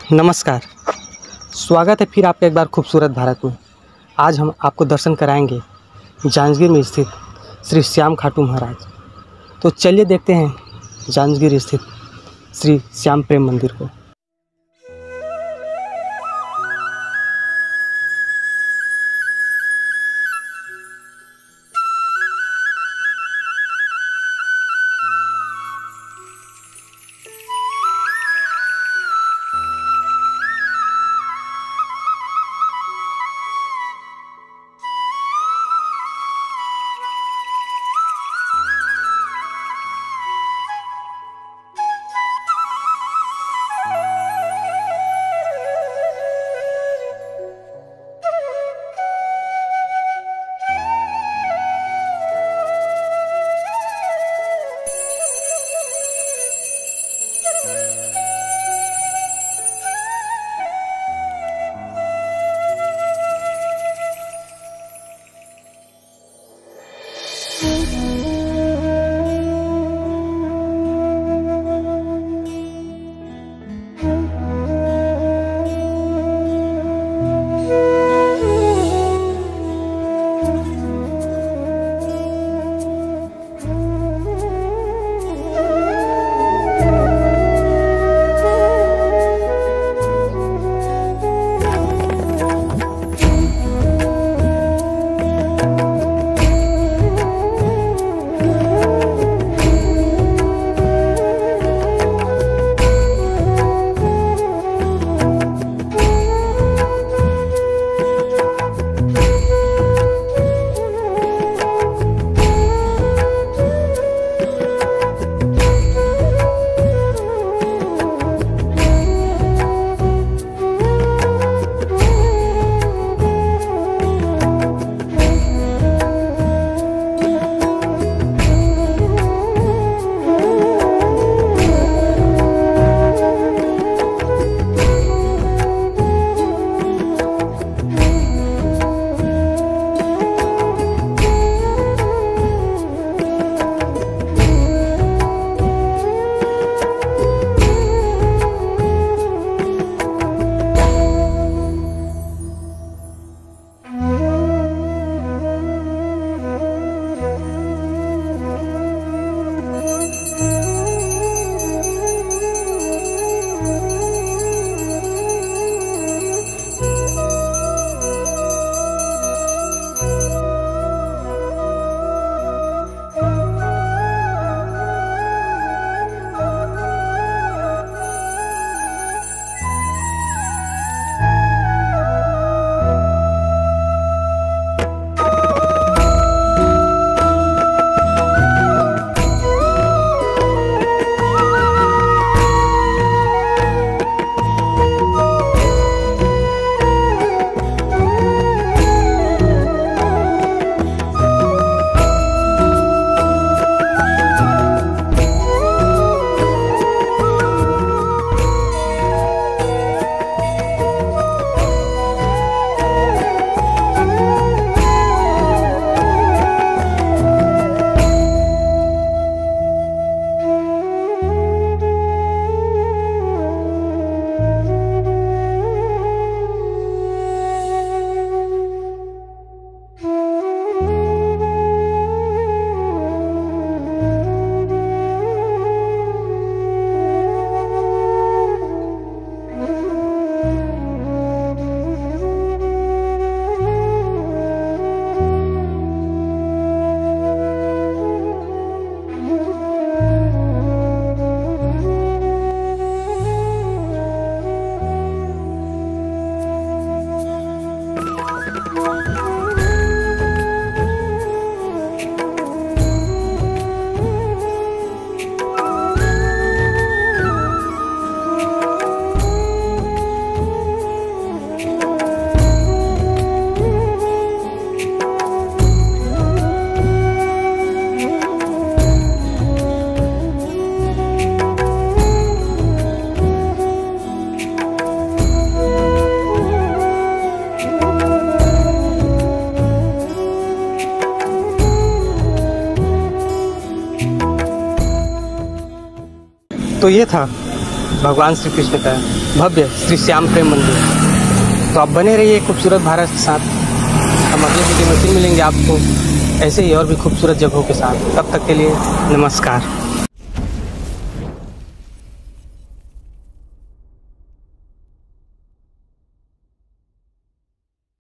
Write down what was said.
नमस्कार। स्वागत है फिर आपका एक बार खूबसूरत भारत में। आज हम आपको दर्शन कराएंगे जांजगीर में स्थित श्री श्याम खाटू महाराज। तो चलिए देखते हैं जांजगीर स्थित श्री श्याम प्रेम मंदिर को। तो ये था भगवान श्री कृष्ण का भव्य श्री श्याम प्रेम मंदिर। तो आप बने रहिए खूबसूरत भारत के साथ। हम अगले वीडियो में फिर मिलेंगे आपको ऐसे ही और भी खूबसूरत जगहों के साथ। तब तक के लिए नमस्कार।